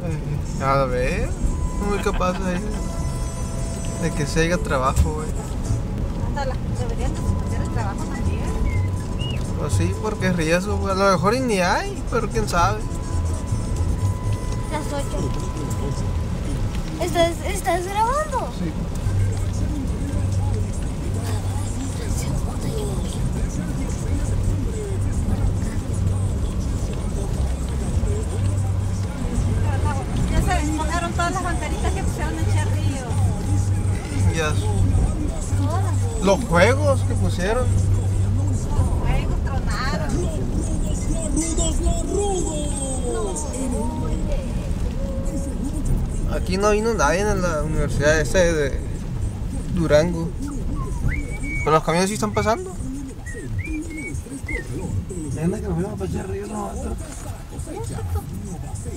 A ver, muy capaz de que se haga trabajo, güey. Hasta deberían de suspender el trabajo también. Pues sí, porque es riesgo, güey. A lo mejor y ni hay, pero quién sabe. Las 8. ¿Estás grabando? Sí. Ya se desmontaron todas las bancaritas que pusieron en Cherrío. Ya. Los juegos que pusieron. Los juegos tronaron. Aquí no vino nadie en la universidad esa de Durango. Pero los camiones sí están pasando. Anda que nos vamos para Cherrío nosotros.